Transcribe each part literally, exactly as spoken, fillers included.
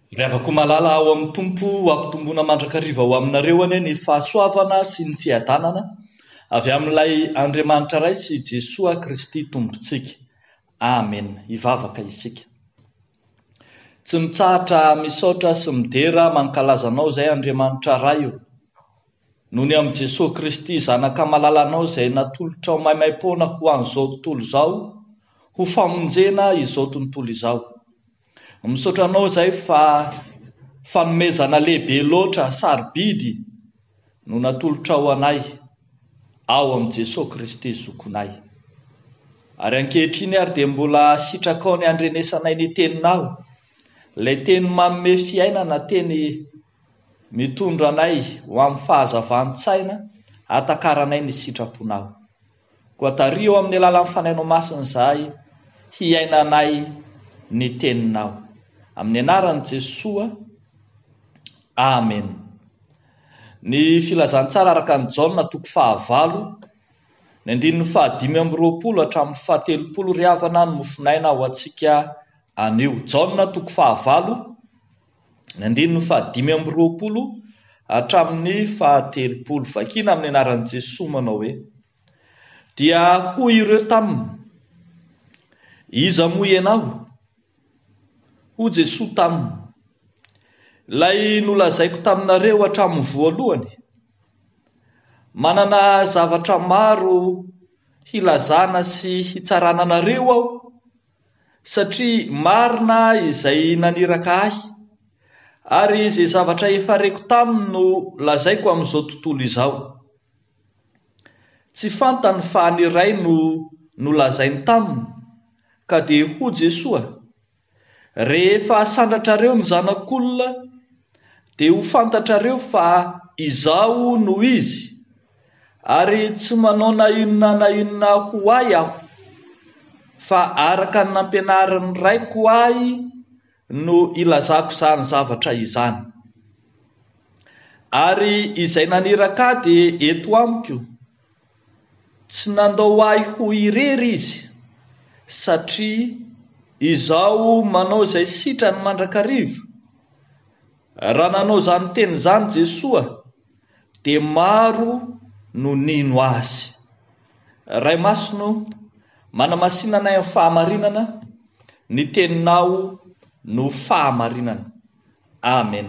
Revako malala ao amin'ny tompo ampitombona mandrakariva ho aminareo ane ny fahasoavana sy ny fiadanana avy amin'ilay Andriamanitra ray sy Jesoa Kristy tompontsika. Amen. Ivavaka isika. Tsy mitsahatra misaotra sy midera mankalaza anao izay Andriamanitra ray io. Noho ny amin'ny Jesoa Kristy zanaka malala anao izay natolotra ao maimaim-poana ho an'izao tontolo izao, ho famonjena izao tontolo izao. Misaotra anao izay fa fanomezana lehibe loatra sarobidy no natolotra ao anay ao amin'ny Jesoa Kristy zokonay. Ary ankehitriny ary dia mbola sitraka ao ny andrenesanay ny teninao, ilay teny manome fiainana, teny mitondra anay ho amin'ny fahazavan-tsaina, hatakaranay ny sitraponao. Koa taria eo amin'ny alalan'ny fanainao masina izahay hiainanay ny teninao. Amin'ny anaran'i Jesoa, Amen. Ny filazantsara araka ny Jaona toko fahavalo, ny andininy fahadimy amby roapolo hatramin'ny fahatelopolo ry havana no mofinaina ho antsika anio. Jaona toko fahavalo, ny andininy fahadimy amby roapolo hatramin'ny fahatelopolo. Vakina amin'ny anaran'i Jesoa manao hoe: dia hoy ireo taminy, iza moa ianao? Ho Jesoa taminy, ilay nolazaiko taminareo hatramin'ny voalohany, manana zavatra maro hilazana sy hitsarana anareo aho, satria marina izay naniraka ahy, ary izay zavatra efa reko taminy no lazaiko amin'izao tontolo izao. Tsy fantany fa ny iray no nolazainy taminy, ka dia ho Jesoa, rehefa sandratrareo ny zanak'olona, dia ho fantatrareo fa izaho no izy, ary tsy manao na inona na inona ho ahy aho, fa araka ny nampianaran'ny raiko ahy no ilazako izany zavatra izany. Ary izay naniraka ahy dia eto amiko, tsy nandao ahy ho irery izy, satria izaho manao izay sitrany mandrakariva. Raha nanao izany teny izany Jesoa, dia maro no nino azy. Ray Masino, manamasinanay amin'ny fahamarinana, ny teninao no fahamarinana. Amen.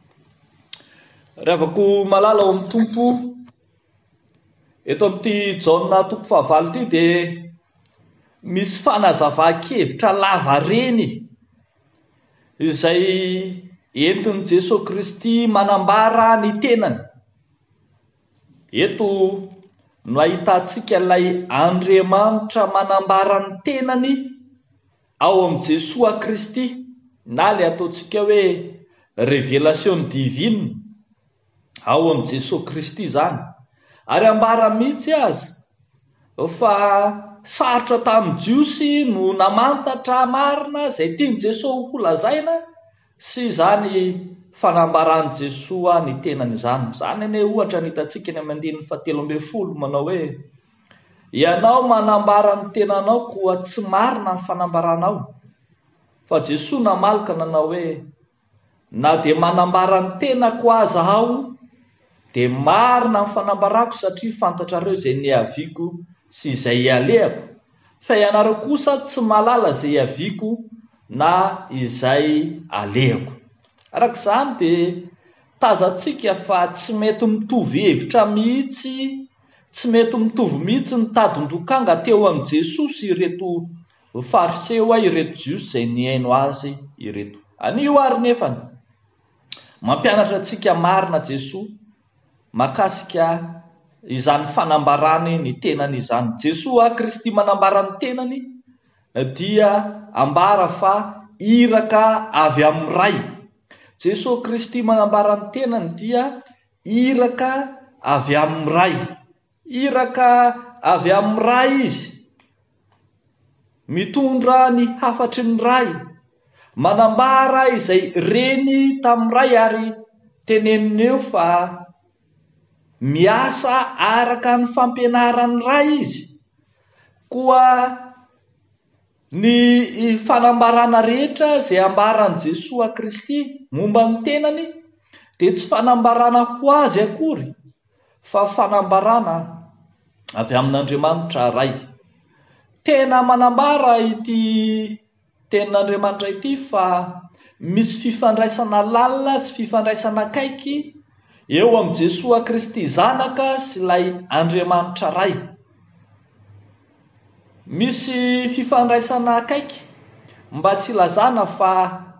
Revako malala ao amin'ny tompo, eto amin'ity Jaona toko fahavalo ity dia misy fanazava-kevitra lava reny izay entin'i Jesoa Kristy manambara ny tenany. Eto no ahitantsika ilay Andriamanitra manambara ny tenany ao amin'ny Jesoa Kristy, na ilay ataontsika hoe révélation divine ao amin'ny Jesoa Kristy izany. Ary ambara mihitsy aza fa sarotra tamin'ny jiosy no namantatra marina izay tiany Jesoa ho lazaina, sy izany fanambarany Jesoa ny tenany izany. Izany ane ohatra ny hitantsika ny amin'ny andininy fahatelo ambin'ny folo manao hoe: ianao manambara ny tenanao koa tsy marina ny fanambaranao. Fa Jesoa namalaka nanao hoe: na dia manambara ny tenako aza aho, dia marina ny fanambarako, satria fantatrareo izay niaviako sy izay ialehako. Fa ianareo kosa tsy malala izay iaviko na izay alehako. Araka izany dia tazantsika fa tsy mety mitovy hevitra mihitsy, tsy mety mitovy mihitsy ny tadin-dokanga teo amin'ny Jesoa sy ireto fariseo, ireto jiosy izay niaino azy ireto. Anio ary nefany mampianatra antsika marina Jesoa makasika izany fanambarany ny tenany izany. Jesoa Kristy manambara ny tenany dia ambara fa iraka avy amin'ny ray. Jesoa Kristy manambara ny tenany dia iraka avy amin'ny ray. Iraka avy amin'ny ray izy, mitondra ny hafatry ny ray, manambara izay reny tamin'ny ray, ary teneniny eo fa miasa araka ny fampianaran'ny ray izy. Koa ny fanambarana rehetra zay ambaran' Jesosy Kristy momba ny tenany dia tsy fanambarana ho azy akory fa fanambarana avy amin'Andriamanitra ray. Tena manambara ity tenin'Andriamanitra ity fa misy fifandraisana lalina sy fifandraisana akaiky eo amin'ny Jesosy Kristy zanaka sy ilay Andriamanitra ray. Misy fifandraisana akaiky mba tsy lazana fa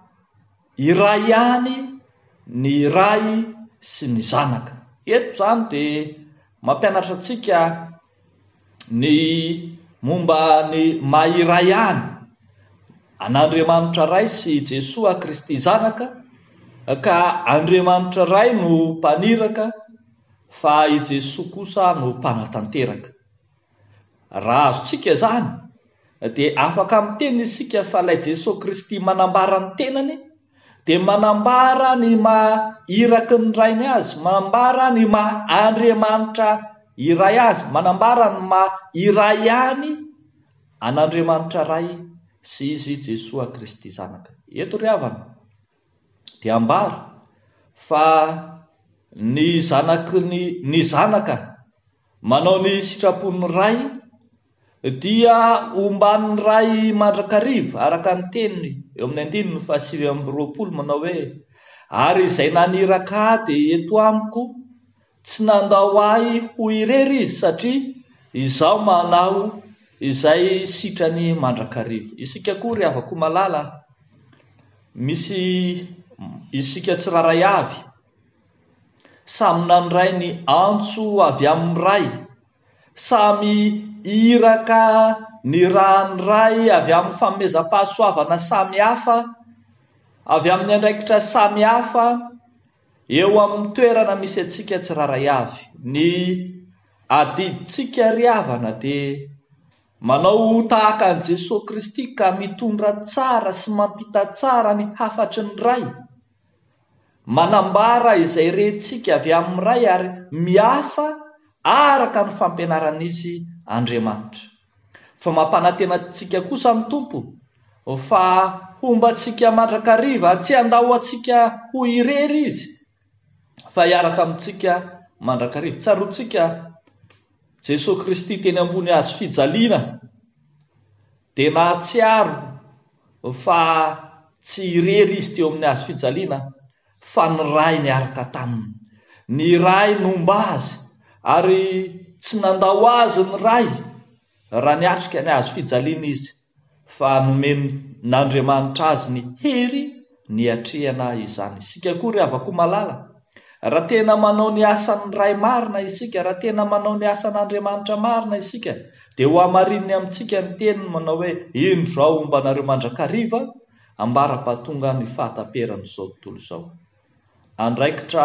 iray ihany ny ray sy ny zanaka. Eto zany dia mampianatra antsika ny momba ny maha-iray ihany an'Andriamanitra ray sy Jesosy Kristy zanaka, ka Andriamanitra ray no mpaniraka fa i Jesosy kosa no mpanatanteraka. Raha azontsika zany dia afaka miteny isika fa ilay Jesosy Kristy manambara ny tenany dia manambara ny maha-iraky ny rainy azy, manambara ny maha-Andriamanitra iray azy, manambara ny maha-iray ihany an'Andriamanitra ray sy izy Jesosy Kristy zanaka. Eto ry havana dia ambara fa ny zanaky ny, ny zanaka manao ny sitrapony ray dia omban'ny ray mandrakariva araka ny teniny eo amin'ny andininy fa sivy amby roapolo manao hoe ary izay naniraka dia eto amiko tsy nandao ahy ho irery izy satria izaho manao izay sitrany mandrakariva. Isika koa ry havako malala, misy isika tsiraray avy samy nandray ny antso avy amin'ny ray, samy iraka ny rany ray avy amin'ny famezam-pahasoavana samy hafa, avy amin'ny andraikitra samy hafa eo amin'ny toerana misy antsika tsiraray avy. Ny adiditsika ry havana dia manao tahaka an' Jesosy Kristy ka mitondra tsara sy mampita tsara ny hafatry ny ray, manambara izay rehentsika avy amin'ny ray ary miasa araka ny fampianaran'izy Andriamanitra. Fa mampanantena antsika kosa amin'ny Tompo fa hombantsika mandrakariva, tsy handao antsika ho irery izy fa hiaraka amintsika mandrakariva. Tsaroantsika Jesosy Kristy teny ambony hazo fijaliana dia nahatsiaro fa tsy irery izy teo amin'ny hazo fijaliana fa ny ray niaraka taminy, ny ray nomba azy ary tsy nandao azy ny ray raha niatrika ny hazo fijaliana izy fa nomen'Andriamanitra azy ny hery ny atrehana izany. Isika koa ry havako malala, raha tena manao ny asan'ny ray marina isika, raha tena manao ny asan'Andriamanitra marina isika, dia ho amarininy amintsika ny teniny manao hoe ino izao ombanareo mandrakariva ambara-pahatonga ny fahataperan'izao tontolo izao. Andraikitra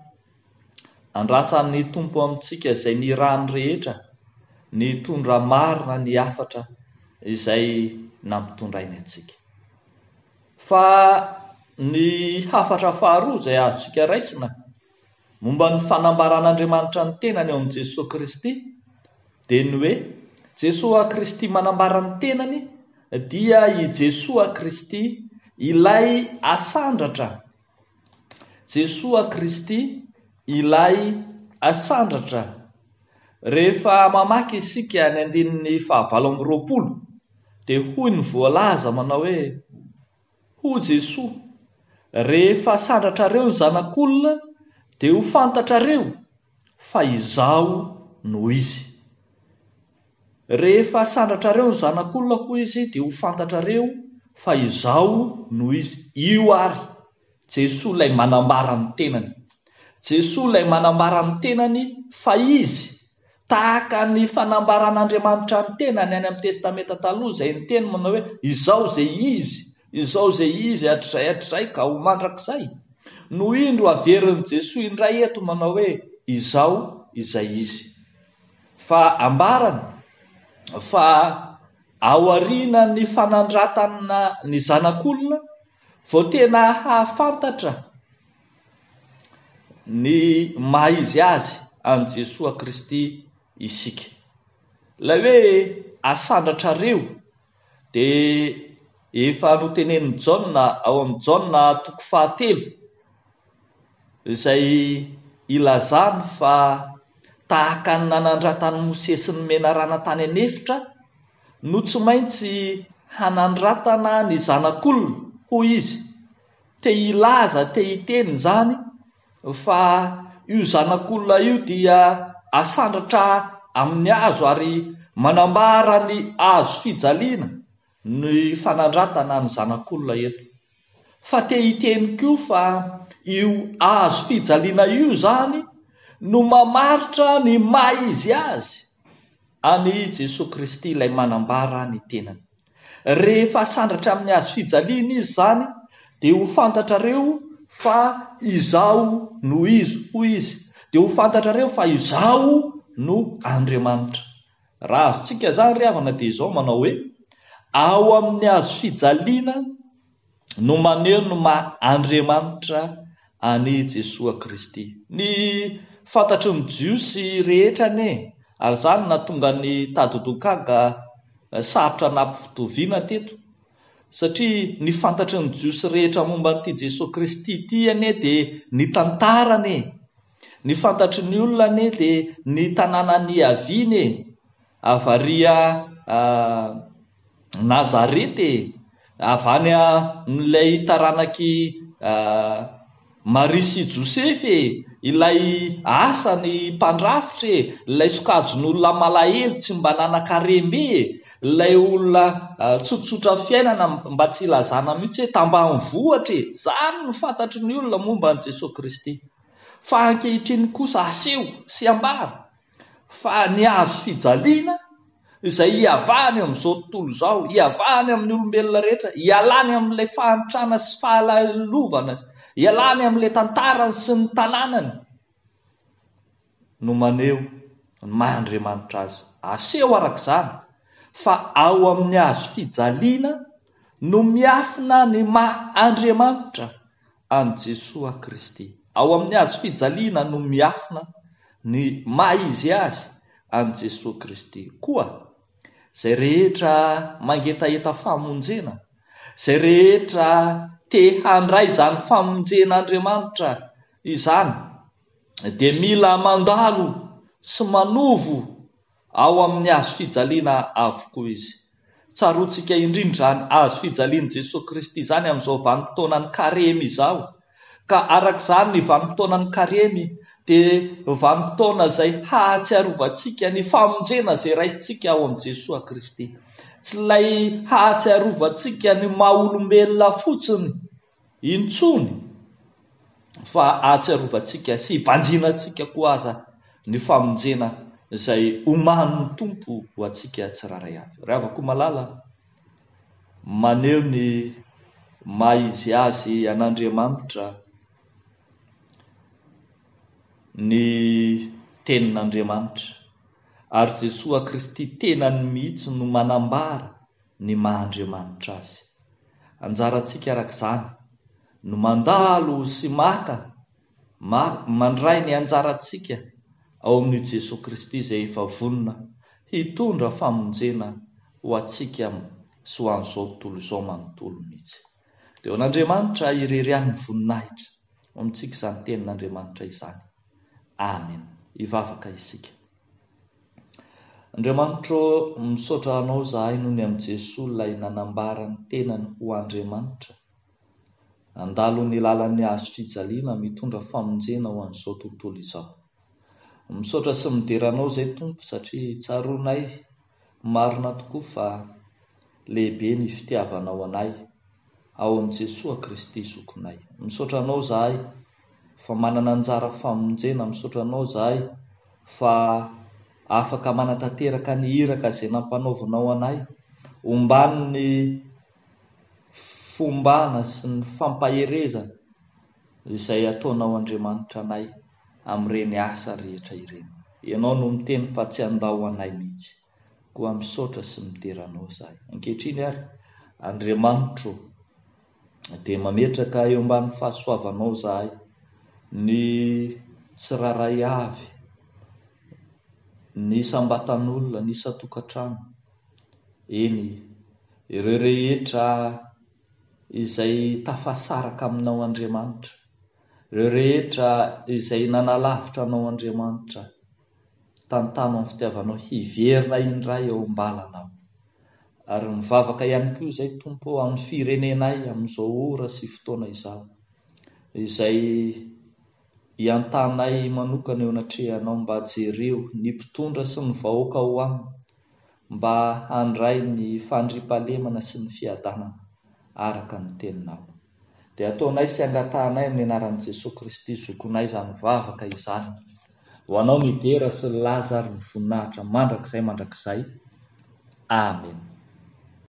andrasan'ny Tompo amintsika izay ny rany rehetra, ny tondra marina, ny hafatra izay nampitondrainy antsika. Fa ny hafatra faharoa izay azontsika raisina momba ny fanambaran'Andriamanitra ny tenany eo amin'ny Jesosy Kristy dia ny hoe Jesosy Kristy manambara ny tenany dia i Jesosy Kristy ilay asandratra, Jesosy Kristy ilay asandratra. Rehefa mamaky isika ny andininy fahavalo amby roapolo dia hoy ny voalaza manao hoe ho Jesosy, rehefa sandratrareo ny zanak'olona dia ho fantatrareo fa izaho no izy. Rehefa sandratrareo ny zanak'olona hoy izy dia ho fantatrareo fa izaho no izy. Io ary Jesosy ilay manambara ny tenany, Jesosy ilay manambara ny tenany fa izy tahaka ny fanambaran'Andriamanitra ny tenany any amin'ny testamenta taloha izay ny teny manao hoe izao izay izy, izao izay izy hatrizay hatrizay ka ho mandrakizay. No indro averin'i Jesosy indray eto manao hoe izao izay izy. Fa ambarany fa ao aorian'ny fanandratana ny zanak'olona vao tena hahafantatra ny maha izy azy an' Jesosy Kristy isika. Ilay hoe asandratrareo dia efa notenen'ny Jaona ao amin'ny Jaona toko fahatelo izay ilazany fa tahaka ny nanandratany Mosesy ny menarana tany anefitra no tsy maintsy hanandratana ny zanak'olona hoy izy. Te ilaza te hiteny zany fa io zanak'olona io dia asandratra amin'ny hazo ary manambara ny hazo fijaliana ny fanandratana ny zanak'olona eto. Fa te hiteny koa fa io hazo fijaliana io zany no mamaritra ny maha izy azy any Jesosy Kristy ilay manambara ny tenany. Rehefa sandratra amin'ny hazo fijaliana izy zany dia ho fantatrareo fa izao no izy hoy izy, dia ho fantatrareo fa izao no Andriamanitra. Raha azontsika zany ry havana dia izao manao hoe ao amin'ny hazo fijaliana no maneho ny maha Andriamanitra any Jesosy Kristy. Ny fantatry ny jiosy rehetra ne, ary zany nahatonga ny tady Dokaga sarotra nampifitoviana teto, satria ny fantatry ny jiosy rehetra momba n'ity Jesosy Kristy ity ane dia ny tantarane, ny fantatry ny olona ne dia ny tanàna ny aviany avaria uh, Nazarety avy any n'ilay taranaky uh, Maria sy Josefy, ilay asany mpandrafitra, ilay sokajin'olona malahelo tsy mba nanan-karembe, ilay olona uh, tsotsotra fiainana mba tsy ilazana mihitsy hoe tambanivohitra. Zany no fantatry ny olona momba an Jesosy Kristy. Fa ankehitriny kosa aseho sy ambara fa ny hazo fijaliana izay hiavahany amin'izao tontolo izao, hiavahany amin'ny olombelona rehetra, hialany amin'ilay fahantrana sy fahalalovana, hialany amin'ilay tantarany sy ny tanànany, no maneho ny maha Andriamanitra azy. Aseho arak'izany fa ao amin'ny hazo fijaliana no miafina ny maha Andriamanitra any Jesosy Kristy. Ao amin'ny hazo fijaliana no miafina ny maha izy azy any Jesosy Kristy. Koa zay rehetra mangetaeta famonjena, zay rehetra te handray izany famonjen'Andriamanitra izany, dia mila mandalo sy manovo ao amin'ny hazo fijaliana avokoa izy. Tsaroantsika indrindra ny hazo fijaliana Jesosy Kristy izany amin'izao vanim-potoanan'ny karemy izao. Ka arak'izany ny vanim-potoanan'ny karemy dia vanim-potoana izay hahatsiarovantsika ny famonjena izay raisintsika ao amin'ny Jesosy Kristy. Tsy ilay hahatsiarovantsika ny maha-olombelona fotsiny intsony, fa hahatsiarovantsika sy hibanjinantsika koa aza ny famonjena izay omanin'ny Tompo ho antsika tsiraray avy. Ry havako malala, maneho ny maha izy azy an'Andriamanitra ny tenin'Andriamanitra, ary Jesosy Kristy tenany mihitsy no manambara ny maha Andriamanitra azy. Anjarantsika arak'izany no mandalo sy maka ma mandray ny anjarantsika ao amin'io Jesosy Kristy izay efa vonona hitondra famonjena ho antsika sy ho an'izao tontolo izao manontolo mihitsy. Dia ho an'Andriamanitra ireriany ny voninahitra ho amintsika izany tenin'Andriamanitra izany. Amen. Hivavaka isika. Andriamanitra, misaotra anao zahay noho ny amin'ny Jesosy ilay nanambara ny tenany ho Andriamanitra, andalo ny lalan'ny hazo fijaliana mitondra famonjena ho an'izao tontolo izao. Misaotra sy mideranao zay Tompo, satria tsaroanay marina tokoa fa lehibe ny fitiavanao anay ao amin'ny Jesosy Kristy zokonay. Misaotra anao zahay fa manana anjara famonjena, misaotra anao zahay fa afaka manatanteraka ny iraka izay nampanaovanao anay, ombany ny fombana sy ny fampaherezana izay ataonao Andriamanitra anay amin'ireny asa rehetra ireny. Ianao no miteny fa tsy andao anay mihitsy, koa misaotra sy mideranao zahay. Ankehitriny ary Andriamanitra, dia mametraka eo ambany fahasoavanao zahay ny tsiraray avy, ny sambatan'olona, ny isan-tokantrano, eny ireo rehetra izay tafasaraka aminao Andriamanitra, ireo rehetra izay nanalavitra anao Andriamanitra tantamo amin'ny fitiavanao, hiverina indray eo am-balanao. Ary mivavaka ihany koa izay Tompo amin'ny firenenay amin'izao ora sy fotoana izao, izay iantanay manokana eo anatrehanao mba jereo ny mpitondra sy ny vahoaka ho aminy, mba handray ny fandriampahalemana sy ny fiadanana araka ny teninao. Dia ataonay sy angatahanay amin'ny anaran'i Jesosy Kristy zokonay izany vavaka izany. Ho anao midera sy laza ary ny voninahitra mandrakizay mandrakizay. Amen.